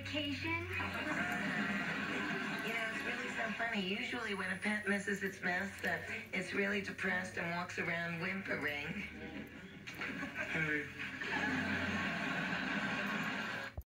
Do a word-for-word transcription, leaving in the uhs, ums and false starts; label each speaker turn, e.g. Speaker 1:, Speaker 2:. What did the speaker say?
Speaker 1: vacation?
Speaker 2: You know, it's really so funny. Usually when a pet misses its mess, uh, it's really depressed and walks around whimpering.
Speaker 3: Henry,